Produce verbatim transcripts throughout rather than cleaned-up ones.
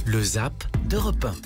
Le Zap d'Europe un.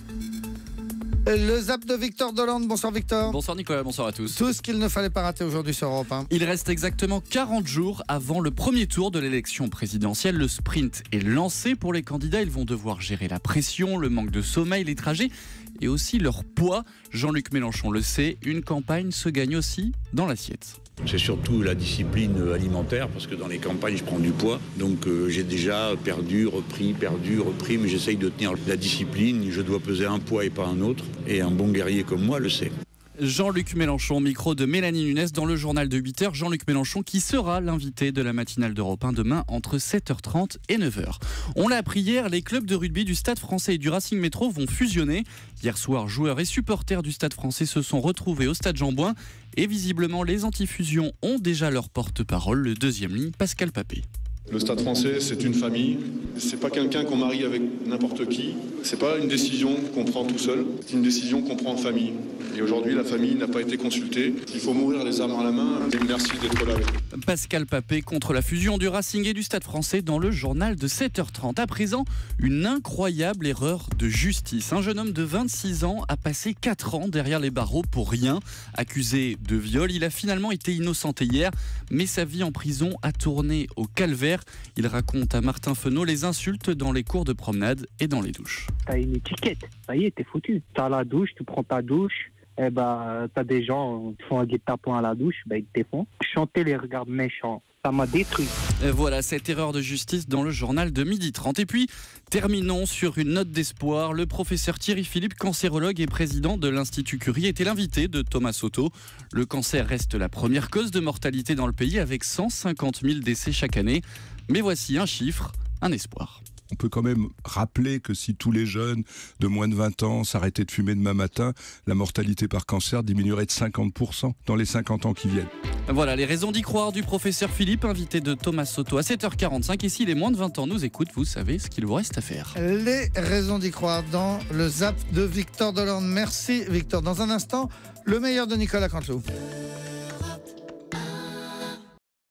Le Zap de Victor Dolande. Bonsoir Victor. Bonsoir Nicolas, bonsoir à tous. Tout ce qu'il ne fallait pas rater aujourd'hui sur Europe un. Il reste exactement quarante jours avant le premier tour de l'élection présidentielle. Le sprint est lancé pour les candidats. Ils vont devoir gérer la pression, le manque de sommeil, les trajets et aussi leur poids. Jean-Luc Mélenchon le sait, une campagne se gagne aussi dans l'assiette. C'est surtout la discipline alimentaire, parce que dans les campagnes, je prends du poids. Donc euh, j'ai déjà perdu, repris, perdu, repris, mais j'essaye de tenir la discipline. Je dois peser un poids et pas un autre. Et un bon guerrier comme moi le sait. Jean-Luc Mélenchon, micro de Mélanie Nunes dans le journal de huit heures. Jean-Luc Mélenchon qui sera l'invité de la matinale d'Europe un demain entre sept heures trente et neuf heures. On l'a appris hier, les clubs de rugby du Stade français et du Racing Métro vont fusionner. Hier soir, joueurs et supporters du Stade français se sont retrouvés au Stade Jean-Bouin et visiblement les antifusions ont déjà leur porte-parole, le deuxième ligne Pascal Papé. Le Stade français, c'est une famille. C'est pas quelqu'un qu'on marie avec n'importe qui. C'est pas une décision qu'on prend tout seul. C'est une décision qu'on prend en famille. Et aujourd'hui, la famille n'a pas été consultée. Il faut mourir les armes à la main. Et merci d'être là avec nous. Pascal Papé contre la fusion du Racing et du Stade français dans le journal de sept heures trente. À présent, une incroyable erreur de justice. Un jeune homme de vingt-six ans a passé quatre ans derrière les barreaux pour rien. Accusé de viol, il a finalement été innocenté hier, mais sa vie en prison a tourné au calvaire. Il raconte à Martin Fenot les insultes dans les cours de promenade et dans les douches. T'as une étiquette, ça y est, t'es foutu. T'as la douche, tu prends ta douche, et bah t'as des gens qui font un guet-apens à la douche, bah ils te défendent. Chanter les regards méchants, ça m'a détruit. Et voilà cette erreur de justice dans le journal de midi trente. Et puis, terminons sur une note d'espoir. Le professeur Thierry Philippe, cancérologue et président de l'Institut Curie, était l'invité de Thomas Soto. Le cancer reste la première cause de mortalité dans le pays avec cent cinquante mille décès chaque année. Mais voici un chiffre, un espoir. On peut quand même rappeler que si tous les jeunes de moins de vingt ans s'arrêtaient de fumer demain matin, la mortalité par cancer diminuerait de cinquante pour cent dans les cinquante ans qui viennent. Voilà les raisons d'y croire du professeur Philippe, invité de Thomas Soto à sept heures quarante-cinq. Et si les moins de vingt ans nous écoutent, vous savez ce qu'il vous reste à faire. Les raisons d'y croire dans le Zap de Victor Dolande. Merci Victor. Dans un instant, le meilleur de Nicolas Canteloup.